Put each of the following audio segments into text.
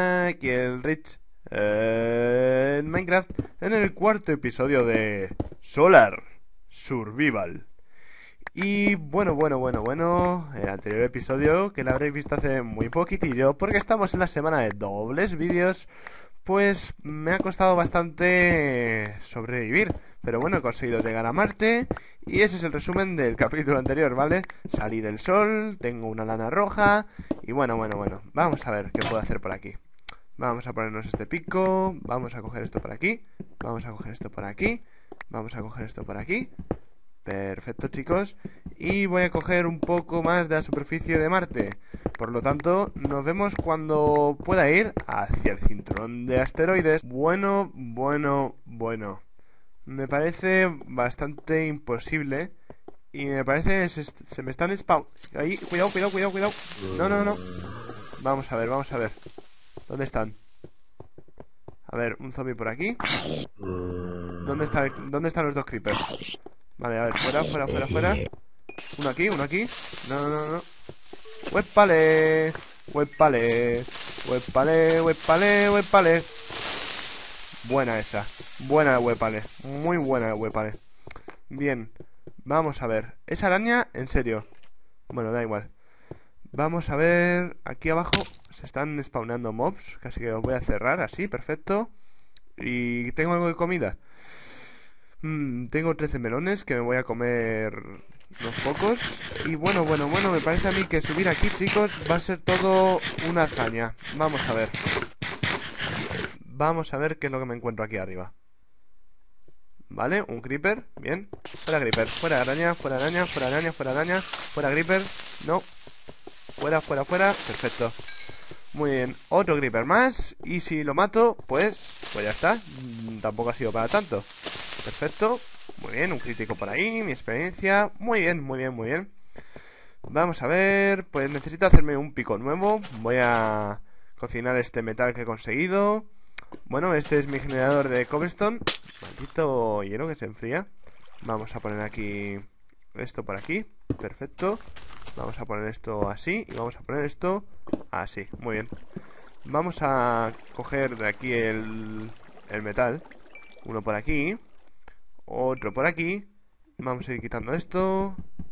Aquí el Rich en Minecraft, en el cuarto episodio de Solar Survival. Y bueno, el anterior episodio, que lo habréis visto hace muy poquitillo, porque estamos en la semana de dobles vídeos, pues me ha costado bastante sobrevivir. Pero bueno, he conseguido llegar a Marte y ese es el resumen del capítulo anterior, ¿vale? Salí del sol, tengo una lana roja y bueno, vamos a ver qué puedo hacer por aquí. Vamos a ponernos este pico, vamos a coger esto por aquí, vamos a coger esto por aquí, vamos a coger esto por aquí. Perfecto, chicos. Y voy a coger un poco más de la superficie de Marte. Por lo tanto, nos vemos cuando pueda ir hacia el cinturón de asteroides. Bueno. Me parece bastante imposible. Y me parece... Se me están spawn... Ahí, cuidado. No. Vamos a ver. ¿Dónde están? A ver, un zombie por aquí. ¿Dónde están los dos creepers? Vale, a ver, fuera. Uno aquí. No. ¡Huépale! Buena esa. Buena huépale. Muy buena huépale. Bien. Vamos a ver. Esa araña, en serio. Bueno, da igual. Vamos a ver. Aquí abajo se están spawnando mobs. Así que los voy a cerrar así, perfecto. Y tengo algo de comida. Tengo 13 melones que me voy a comer unos pocos. Y bueno, me parece a mí que subir aquí, chicos, va a ser todo una hazaña. Vamos a ver. Vamos a ver qué es lo que me encuentro aquí arriba. Vale, un creeper, bien. Fuera creeper, fuera araña, fuera creeper. No. Fuera, perfecto. Muy bien, otro creeper más. Y si lo mato, pues ya está. Tampoco ha sido para tanto. Perfecto, muy bien, un crítico por ahí, mi experiencia. Muy bien. Vamos a ver, pues necesito hacerme un pico nuevo. Voy a cocinar este metal que he conseguido. Bueno, este es mi generador de cobblestone. Maldito hielo que se enfría. Vamos a poner aquí esto por aquí, perfecto. Vamos a poner esto así y vamos a poner esto así, muy bien. Vamos a coger de aquí el metal. Uno por aquí, otro por aquí. Vamos a ir quitando esto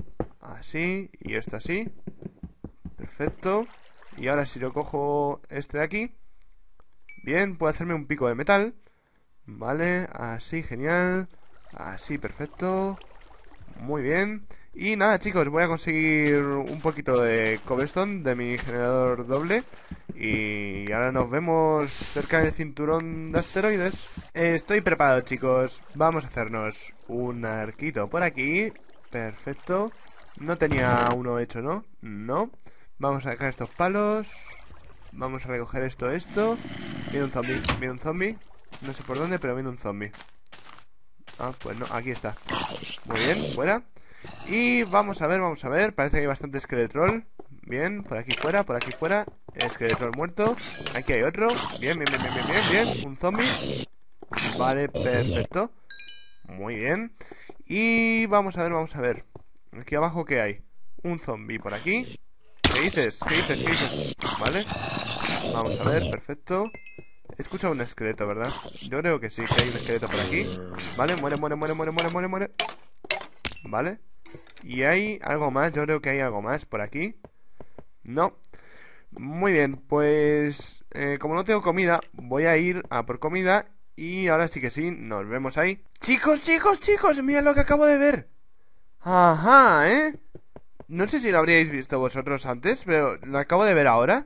así y esto así. Perfecto. Y ahora si lo cojo este de aquí, bien, puedo hacerme un pico de metal. Vale, así, genial. Así, perfecto. Muy bien. Y nada, chicos, voy a conseguir un poquito de cobblestone de mi generador doble. Y ahora nos vemos cerca del cinturón de asteroides. Estoy preparado, chicos. Vamos a hacernos un arquito por aquí. Perfecto. No tenía uno hecho, ¿no? No. Vamos a dejar estos palos. Vamos a recoger esto. Viene un zombie. No sé por dónde, pero viene un zombie. Ah, pues no, aquí está. Muy bien, fuera. Y vamos a ver, parece que hay bastante esqueletrol. Bien, por aquí fuera. Esqueletrol muerto. Aquí hay otro. Bien. Un zombie. Vale, perfecto. Muy bien. Y vamos a ver. Aquí abajo, ¿qué hay? Un zombie por aquí. ¿Qué dices? Vale. Vamos a ver, perfecto. He escuchado un esqueleto, ¿verdad? Yo creo que sí, que hay un esqueleto por aquí. Vale, muere. Vale. Y hay algo más, yo creo que hay algo más por aquí. No. Muy bien, pues como no tengo comida, voy a ir a por comida. Y ahora sí que sí, nos vemos ahí. Chicos, mirad lo que acabo de ver. Ajá, no sé si lo habríais visto vosotros antes, pero lo acabo de ver ahora.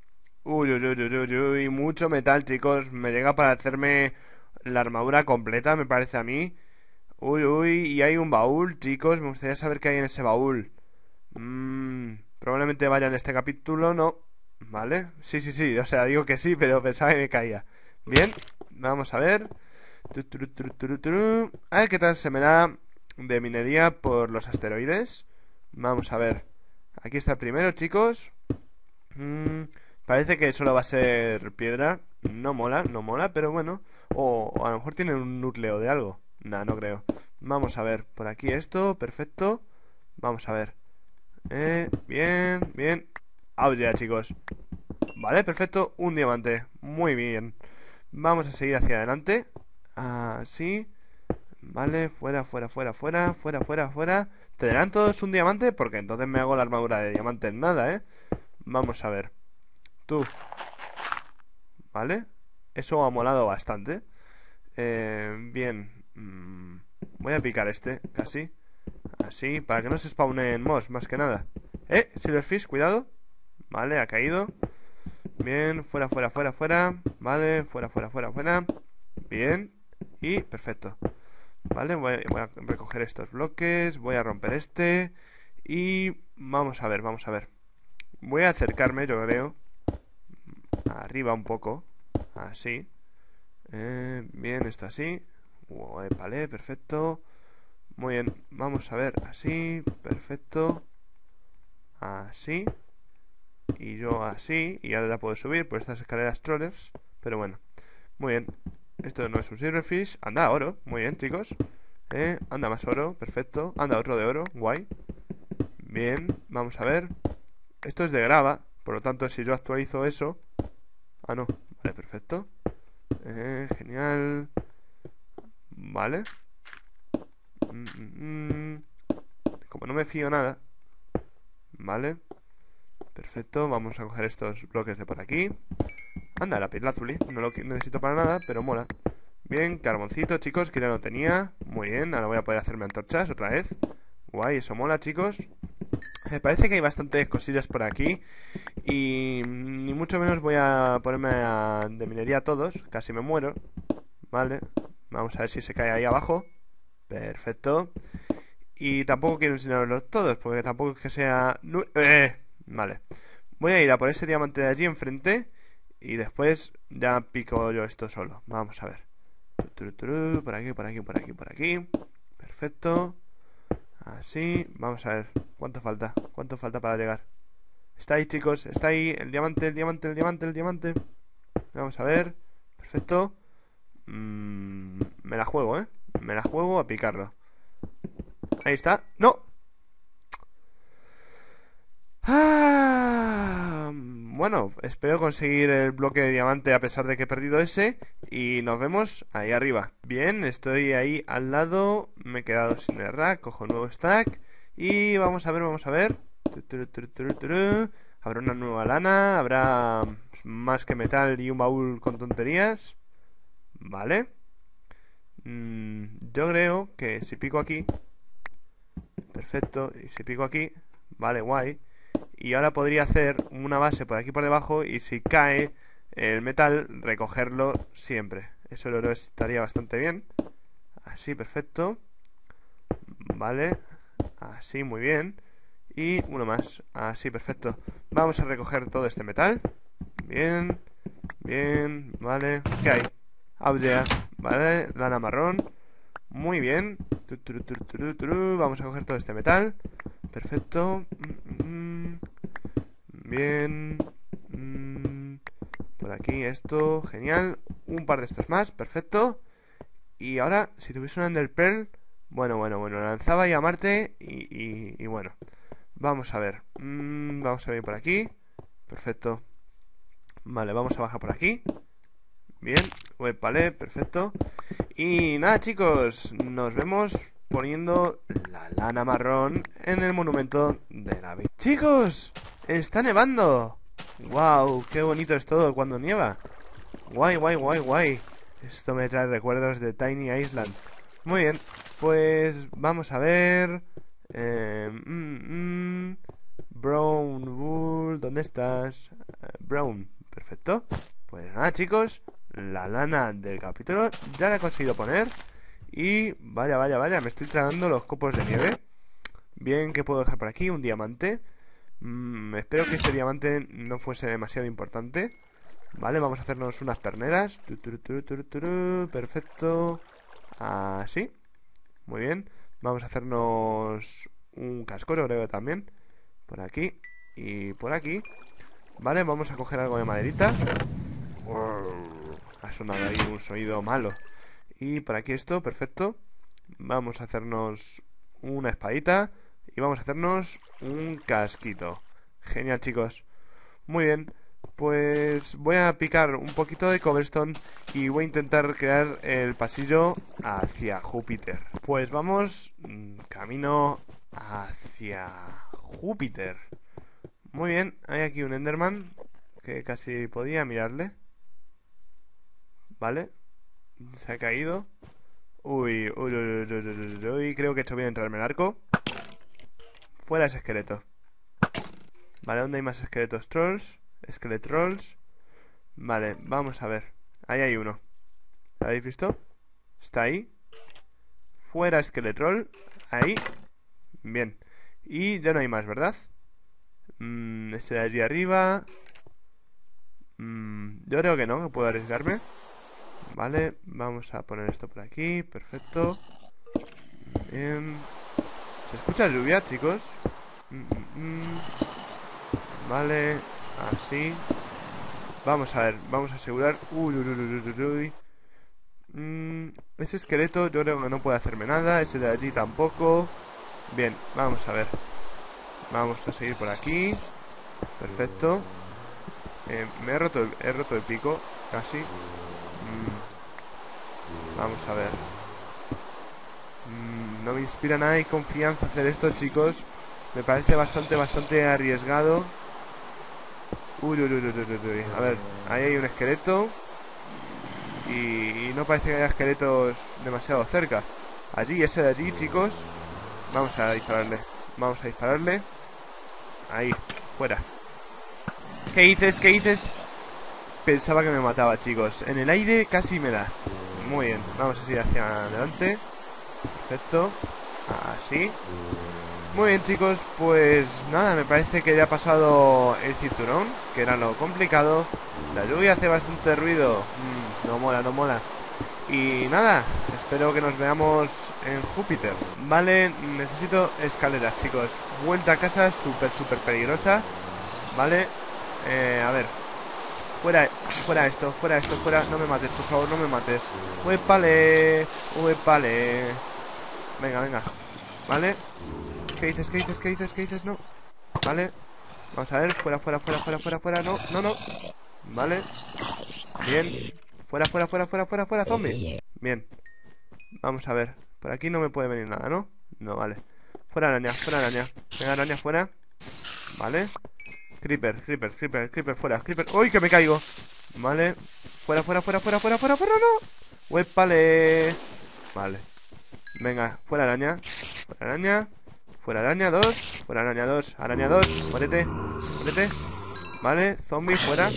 Uy, mucho metal, chicos. Me llega para hacerme la armadura completa, me parece a mí. Y hay un baúl, chicos. Me gustaría saber qué hay en ese baúl. Probablemente vaya en este capítulo, no. Vale, sí, o sea, digo que sí, pero pensaba que me caía. Bien, vamos a ver. A ver qué tal se me da de minería por los asteroides. Vamos a ver. Aquí está el primero, chicos. Parece que solo va a ser piedra. No mola, pero bueno. O a lo mejor tiene un núcleo de algo. Nah, no creo. Vamos a ver, por aquí esto, perfecto. Vamos a ver. Bien. Oh, ya, chicos. Vale, perfecto, un diamante. Muy bien. Vamos a seguir hacia adelante. Así. Vale, fuera, fuera, fuera, fuera, fuera, fuera, fuera. ¿Te darán todos un diamante? Porque entonces me hago la armadura de diamante en nada, ¿eh? Vamos a ver. Tú. Vale. Eso ha molado bastante. Bien. Voy a picar este, casi. Así, para que no se spawnen moss, más que nada. Silverfish, cuidado. Vale, ha caído. Bien, fuera, fuera, fuera, fuera. Vale, fuera, fuera, fuera, fuera. Bien. Y perfecto. Vale, voy a recoger estos bloques. Voy a romper este. Y vamos a ver, vamos a ver. Voy a acercarme, yo creo. Arriba un poco. Así. Bien, esto así. Vale, perfecto. Muy bien, vamos a ver. Así, perfecto. Así. Y yo así. Y ahora la puedo subir por estas escaleras trollers. Pero bueno, muy bien. Esto no es un silverfish. Anda, oro. Muy bien, chicos. Anda más oro, perfecto. Anda otro de oro, guay. Bien, vamos a ver. Esto es de grava, por lo tanto si yo actualizo eso... Ah, no, vale, perfecto. Genial. Vale. Como no me fío nada. Vale. Perfecto, vamos a coger estos bloques de por aquí. Anda, lapislázuli. No lo necesito para nada, pero mola. Bien, carboncito, chicos, que ya lo tenía. Muy bien, ahora voy a poder hacerme antorchas otra vez. Guay, eso mola, chicos. Me parece que hay bastantes cosillas por aquí. Y ni mucho menos voy a ponerme de minería a todos. Casi me muero. Vale, vamos a ver si se cae ahí abajo. Perfecto. Y tampoco quiero enseñarlos todos, porque tampoco es que sea... Vale. Voy a ir a por ese diamante de allí enfrente. Y después ya pico yo esto solo. Vamos a ver. Por aquí, por aquí, por aquí, por aquí. Perfecto. Así. Vamos a ver. ¿Cuánto falta? ¿Cuánto falta para llegar? Está ahí, chicos. Está ahí. El diamante, el diamante, el diamante, el diamante. Vamos a ver. Perfecto. Me la juego, ¿eh? Me la juego a picarlo. Ahí está. ¡No! Bueno, espero conseguir el bloque de diamante a pesar de que he perdido ese. Y nos vemos ahí arriba. Bien, estoy ahí al lado. Me he quedado sin el rack. Cojo un nuevo stack. Y vamos a ver, vamos a ver. Habrá una nueva lana. Habrá más que metal y un baúl con tonterías. Vale. Yo creo que si pico aquí. Perfecto. Y si pico aquí. Vale, guay. Y ahora podría hacer una base por aquí por debajo. Y si cae el metal, recogerlo siempre. Eso lo estaría bastante bien. Así, perfecto. Vale. Así, muy bien. Y uno más. Así, perfecto. Vamos a recoger todo este metal. Bien. Bien. Vale. ¿Qué hay? Audea. Vale. Lana marrón. Muy bien. Vamos a coger todo este metal. Perfecto. Bien. Por aquí esto. Genial. Un par de estos más. Perfecto. Y ahora, si tuviese un Ender Pearl... Bueno, lanzaba ahí a Marte y bueno. Vamos a ver. Vamos a ir por aquí. Perfecto. Vale, vamos a bajar por aquí. Bien. Vale, perfecto. Y nada, chicos. Nos vemos poniendo la lana marrón en el monumento de la vida. ¡Chicos! ¡Está nevando! ¡Wow! ¡Qué bonito es todo cuando nieva! ¡Guay, guay, guay, guay! Esto me trae recuerdos de Tiny Island. Muy bien, pues vamos a ver. Brown Wool, ¿dónde estás? Brown, perfecto. Pues nada, chicos, la lana del capítulo ya la he conseguido poner. Y vaya, vaya, vaya, me estoy tragando los copos de nieve. Bien, ¿qué puedo dejar por aquí? Un diamante. Espero que ese diamante no fuese demasiado importante. Vale, vamos a hacernos unas perneras. Perfecto. Así. Muy bien. Vamos a hacernos un casco, creo también. Por aquí y por aquí. Vale, vamos a coger algo de maderita. Ha sonado ahí un sonido malo. Y por aquí esto, perfecto. Vamos a hacernos una espadita. Y vamos a hacernos un casquito. Genial, chicos. Muy bien. pues voy a picar un poquito de cobblestone y voy a intentar crear el pasillo hacia Júpiter. Pues vamos camino hacia Júpiter. Muy bien, hay aquí un Enderman que casi podía mirarle. Vale, se ha caído. Uy, uy, uy, uy, uy, uy, uy, creo que he hecho bien entrarme el arco. Fuera ese esqueleto. Vale, ¿dónde hay más esqueletos? Trolls. Skeletrolls. Vale, vamos a ver. Ahí hay uno. ¿Lo habéis visto? Está ahí. Fuera Skeletroll. Ahí. Bien. Y ya no hay más, ¿verdad? Ese de allí arriba. Yo creo que no, que puedo arriesgarme. Vale, vamos a poner esto por aquí. Perfecto. Bien. ¿Se escucha lluvia, chicos? Vale, así. Vamos a ver, vamos a asegurar. Uy, uy, uy, uy, uy, uy. Ese esqueleto yo creo que no puede hacerme nada. Ese de allí tampoco. Bien, vamos a ver. Vamos a seguir por aquí. Perfecto. Me he roto el pico, casi. Vamos a ver. No me inspira nada de confianza hacer esto, chicos. Me parece bastante arriesgado. Uy, uy, uy, uy, uy, uy. A ver, ahí hay un esqueleto. Y no parece que haya esqueletos demasiado cerca. Allí, ese de allí, chicos. Vamos a dispararle. Vamos a dispararle. Ahí, fuera. ¿Qué dices? ¿Qué dices? Pensaba que me mataba, chicos. En el aire casi me da. Muy bien, vamos a seguir hacia adelante. Perfecto. Así. Muy bien, chicos, pues nada, me parece que ya ha pasado el cinturón, que era lo complicado. La lluvia hace bastante ruido. No mola, no mola. Y nada, espero que nos veamos en Júpiter. Vale, necesito escaleras, chicos. Vuelta a casa, súper peligrosa. Vale, a ver. Fuera esto, fuera. No me mates, por favor, no me mates. Uépale, uépale. Venga. Vale. ¿Qué dices? No. Vale. Vamos a ver, fuera. No. Vale. Bien. Fuera, zombie. Bien. Vamos a ver. Por aquí no me puede venir nada, ¿no? No, vale. Fuera araña. Venga, araña, fuera. Vale. Creeper, fuera. Creeper. ¡Uy, que me caigo! Vale. Fuera, no. ¡Huépale! Vale. Venga, fuera araña. Fuera araña 2. Araña 2. Muérete. Vale, zombie, fuera.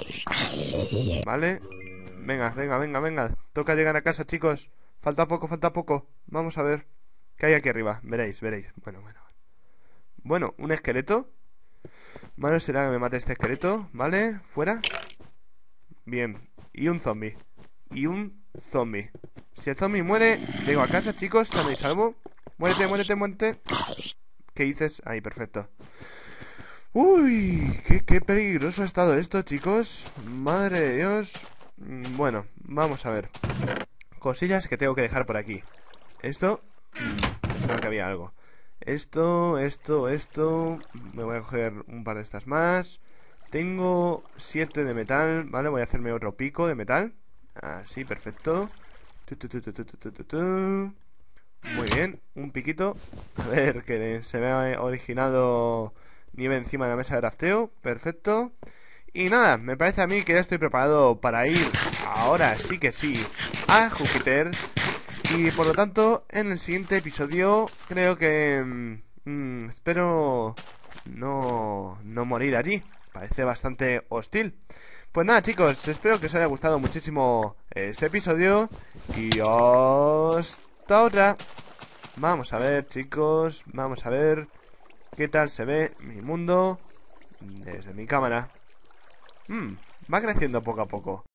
Vale. Venga. Toca llegar a casa, chicos. Falta poco. Vamos a ver qué hay aquí arriba. Veréis. Bueno, un esqueleto. Malo será que me mate este esqueleto. Vale, fuera. Bien, y un zombie. Si el zombie muere, llego a casa, chicos, sano y salvo. Muérete. ¿Qué dices? Ahí, perfecto. Uy, qué peligroso ha estado esto, chicos. Madre de Dios. Bueno, vamos a ver. Cosillas que tengo que dejar por aquí. Esto, creo que había algo. Esto. Me voy a coger un par de estas más. Tengo 7 de metal, ¿vale? Voy a hacerme otro pico de metal. Así, perfecto. Muy bien, un piquito. A ver, que se me ha originado nieve encima de la mesa de crafteo. Perfecto. Y nada, me parece a mí que ya estoy preparado para ir, ahora sí que sí, a Júpiter. Y por lo tanto, en el siguiente episodio creo que... espero no morir allí. Parece bastante hostil. Pues nada, chicos, espero que os haya gustado muchísimo este episodio. Y hasta otra. Vamos a ver, chicos. Vamos a ver qué tal se ve mi mundo desde mi cámara. Va creciendo poco a poco.